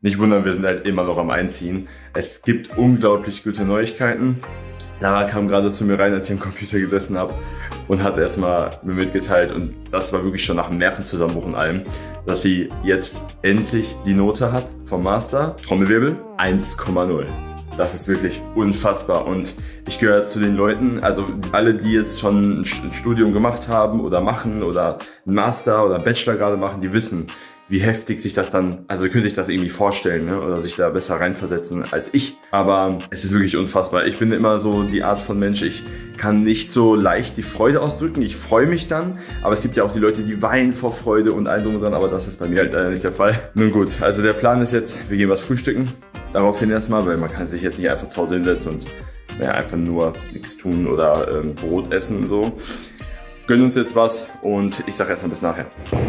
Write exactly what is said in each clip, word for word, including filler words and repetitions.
Nicht wundern, wir sind halt immer noch am Einziehen. Es gibt unglaublich gute Neuigkeiten. Lara kam gerade zu mir rein, als ich am Computer gesessen habe und hat erstmal mir mitgeteilt, und das war wirklich schon nach einem Nervenzusammenbruch und allem, dass sie jetzt endlich die Note hat vom Master. Trommelwirbel, eins Komma null. Das ist wirklich unfassbar, und ich gehöre zu den Leuten, also alle, die jetzt schon ein Studium gemacht haben oder machen oder einen Master oder einen Bachelor gerade machen, die wissen, wie heftig sich das dann, also könnte ich das irgendwie vorstellen, ne? Oder sich da besser reinversetzen als ich. Aber es ist wirklich unfassbar. Ich bin immer so die Art von Mensch, ich kann nicht so leicht die Freude ausdrücken. Ich freue mich dann, aber es gibt ja auch die Leute, die weinen vor Freude und allem drum und dran, aber das ist bei mir halt leider nicht der Fall. Nun gut, also der Plan ist jetzt, wir gehen was frühstücken. Daraufhin erstmal, weil man kann sich jetzt nicht einfach zu Hause hinsetzen und ja, einfach nur nichts tun oder ähm, Brot essen und so. Gönnen uns jetzt was und ich sag erstmal bis nachher.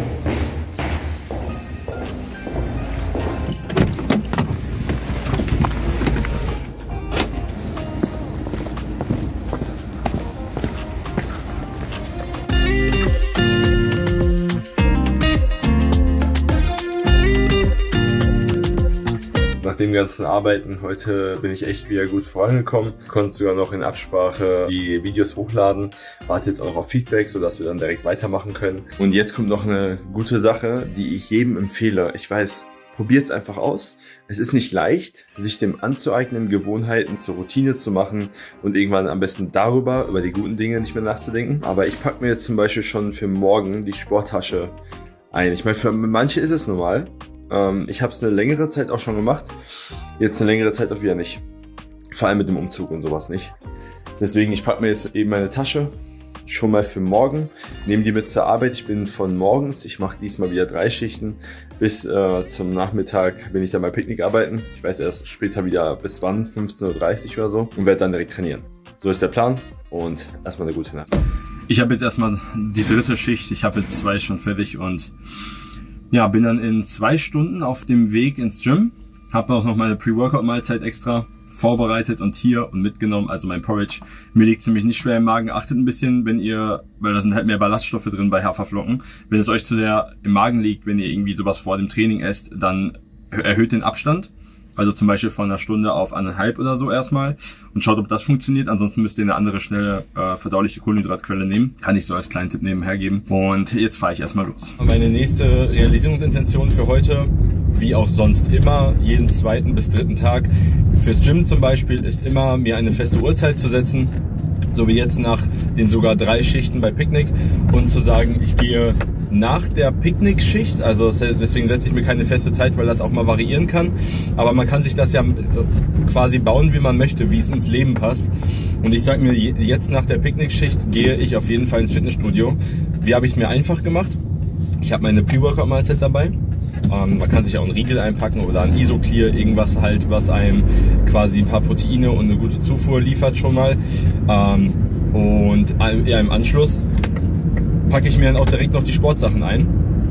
Nach dem ganzen Arbeiten heute bin ich echt wieder gut vorangekommen. Konnte sogar noch in Absprache die Videos hochladen. Warte jetzt auch auf Feedback, sodass wir dann direkt weitermachen können. Und jetzt kommt noch eine gute Sache, die ich jedem empfehle. Ich weiß, probiert es einfach aus. Es ist nicht leicht, sich dem anzueignen, Gewohnheiten zur Routine zu machen und irgendwann am besten darüber, über die guten Dinge nicht mehr nachzudenken. Aber ich packe mir jetzt zum Beispiel schon für morgen die Sporttasche ein. Ich meine, für manche ist es normal. Ich habe es eine längere Zeit auch schon gemacht, jetzt eine längere Zeit auch wieder nicht. Vor allem mit dem Umzug und sowas nicht. Deswegen, ich packe mir jetzt eben meine Tasche schon mal für morgen, nehme die mit zur Arbeit. Ich bin von morgens, ich mache diesmal wieder drei Schichten, bis äh, zum Nachmittag bin ich dann bei Picknick arbeiten. Ich weiß erst später wieder bis wann, fünfzehn Uhr dreißig oder so, und werde dann direkt trainieren. So ist der Plan und erstmal eine gute Nacht. Ich habe jetzt erstmal die dritte Schicht, ich habe jetzt zwei schon fertig und ja, bin dann in zwei Stunden auf dem Weg ins Gym. Habe auch noch meine Pre-Workout-Mahlzeit extra vorbereitet und hier und mitgenommen, also mein Porridge. Mir liegt ziemlich nicht schwer im Magen. Achtet ein bisschen, wenn ihr, weil da sind halt mehr Ballaststoffe drin bei Haferflocken. Wenn es euch zu sehr im Magen liegt, wenn ihr irgendwie sowas vor dem Training esst, dann erhöht den Abstand. Also zum Beispiel von einer Stunde auf anderthalb oder so erstmal. Und schaut, ob das funktioniert. Ansonsten müsst ihr eine andere schnelle äh, verdauliche Kohlenhydratquelle nehmen. Kann ich so als kleinen Tipp nebenher geben. Und jetzt fahre ich erstmal los. Meine nächste Realisierungsintention für heute, wie auch sonst immer, jeden zweiten bis dritten Tag, fürs Gym zum Beispiel, ist immer, mir eine feste Uhrzeit zu setzen. So wie jetzt nach den sogar drei Schichten bei Picknick. Und zu sagen, ich gehe nach der Picknickschicht, also deswegen setze ich mir keine feste Zeit, weil das auch mal variieren kann, aber man kann sich das ja quasi bauen, wie man möchte, wie es ins Leben passt. Und ich sage mir, jetzt nach der Picknickschicht gehe ich auf jeden Fall ins Fitnessstudio. Wie habe ich es mir einfach gemacht? Ich habe meine Pre-Workout-Mahlzeit dabei. Ähm, man kann sich auch einen Riegel einpacken oder ein Isoclear, irgendwas halt, was einem quasi ein paar Proteine und eine gute Zufuhr liefert schon mal. Ähm, und ja, im Anschluss packe ich mir dann auch direkt noch die Sportsachen ein.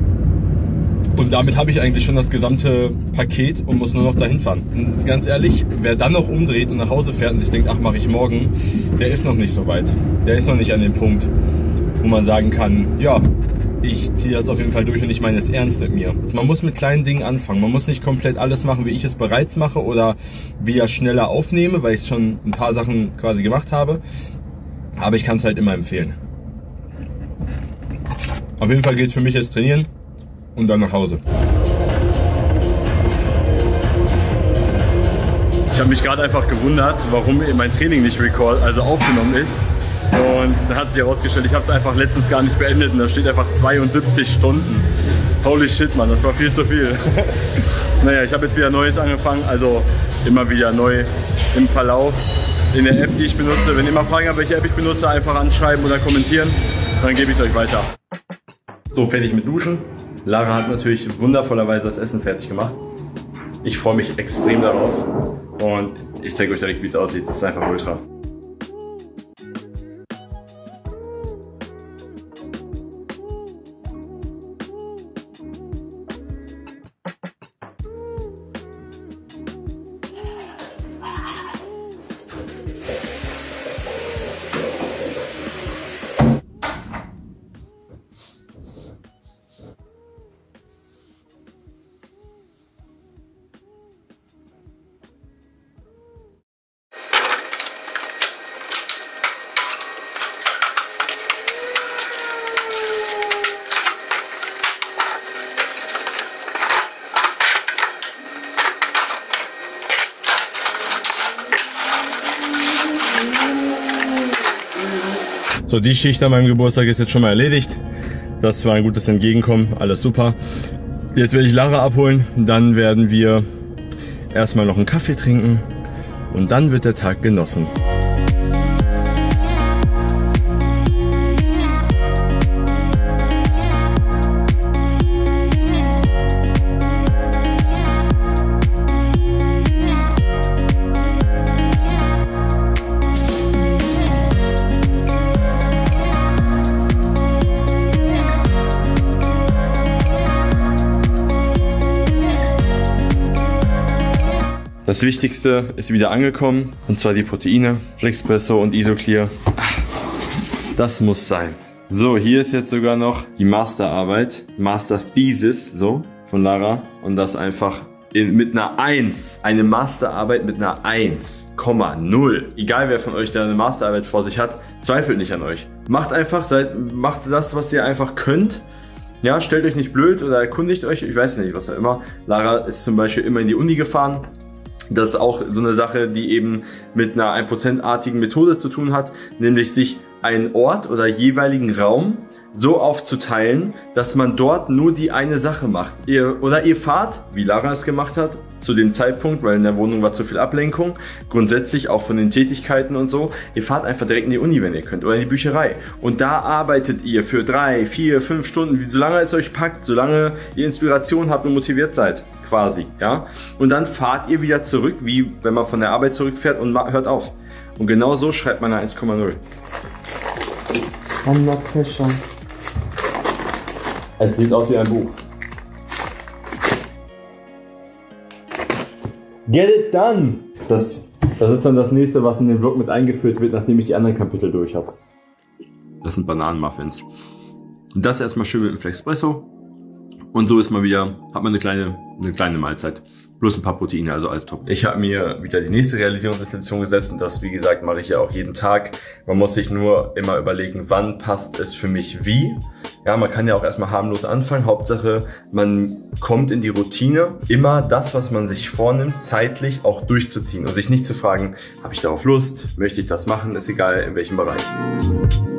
Und damit habe ich eigentlich schon das gesamte Paket und muss nur noch dahin fahren. Und ganz ehrlich, wer dann noch umdreht und nach Hause fährt und sich denkt, ach, mache ich morgen, der ist noch nicht so weit. Der ist noch nicht an dem Punkt, wo man sagen kann, ja, ich ziehe das auf jeden Fall durch und ich meine es ernst mit mir. Also man muss mit kleinen Dingen anfangen. Man muss nicht komplett alles machen, wie ich es bereits mache oder wie ich schneller aufnehme, weil ich schon ein paar Sachen quasi gemacht habe. Aber ich kann es halt immer empfehlen. Auf jeden Fall geht es für mich jetzt trainieren und dann nach Hause. Ich habe mich gerade einfach gewundert, warum mein Training nicht record, also aufgenommen ist. Und da hat sich herausgestellt, ich habe es einfach letztens gar nicht beendet und da steht einfach zweiundsiebzig Stunden. Holy shit, Mann, das war viel zu viel. Naja, ich habe jetzt wieder Neues angefangen, also immer wieder neu im Verlauf in der App, die ich benutze. Wenn ihr mal Fragen habt, welche App ich benutze, einfach anschreiben oder kommentieren, dann gebe ich es euch weiter. So, fertig mit Duschen. Lara hat natürlich wundervollerweise das Essen fertig gemacht. Ich freue mich extrem darauf und ich zeige euch direkt, wie es aussieht. Das ist einfach ultra. So, die Schicht an meinem Geburtstag ist jetzt schon mal erledigt. Das war ein gutes Entgegenkommen, alles super. Jetzt werde ich Lara abholen, dann werden wir erstmal noch einen Kaffee trinken und dann wird der Tag genossen. Das Wichtigste ist wieder angekommen, und zwar die Proteine, Flexpresso und Isoclear. Das muss sein. So, hier ist jetzt sogar noch die Masterarbeit, Master Thesis, so, von Lara. Und das einfach in, mit einer eins. Eine Masterarbeit mit einer eins Komma null. Egal wer von euch da eine Masterarbeit vor sich hat, zweifelt nicht an euch. Macht einfach, seid, macht das, was ihr einfach könnt. Ja, stellt euch nicht blöd oder erkundigt euch, ich weiß nicht, was auch immer. Lara ist zum Beispiel immer in die Uni gefahren. Das ist auch so eine Sache, die eben mit einer ein Prozent-artigen Methode zu tun hat, nämlich sich einen Ort oder jeweiligen Raum so aufzuteilen, dass man dort nur die eine Sache macht. Ihr, oder ihr fahrt, wie Lara es gemacht hat, zu dem Zeitpunkt, weil in der Wohnung war zu viel Ablenkung, grundsätzlich auch von den Tätigkeiten und so, ihr fahrt einfach direkt in die Uni, wenn ihr könnt, oder in die Bücherei. Und da arbeitet ihr für drei, vier, fünf Stunden, solange es euch packt, solange ihr Inspiration habt und motiviert seid, quasi, ja. Und dann fahrt ihr wieder zurück, wie wenn man von der Arbeit zurückfährt und hört auf. Und genau so schreibt man eine eins Komma null. Under pressure. Es sieht aus wie ein Buch. Get it done! Das, das ist dann das nächste, was in den Vlog mit eingeführt wird, nachdem ich die anderen Kapitel durch habe. Das sind Bananenmuffins. Das erstmal schön mit dem Flexpresso. Und so ist mal wieder, hat man eine kleine, eine kleine Mahlzeit. Plus ein paar Proteine, also alles top. Ich habe mir wieder die nächste Realisierungsintention gesetzt und das, wie gesagt, mache ich ja auch jeden Tag. Man muss sich nur immer überlegen, wann passt es für mich wie. Ja, man kann ja auch erstmal harmlos anfangen. Hauptsache, man kommt in die Routine, immer das, was man sich vornimmt, zeitlich auch durchzuziehen und sich nicht zu fragen, habe ich darauf Lust, möchte ich das machen, ist egal in welchem Bereich.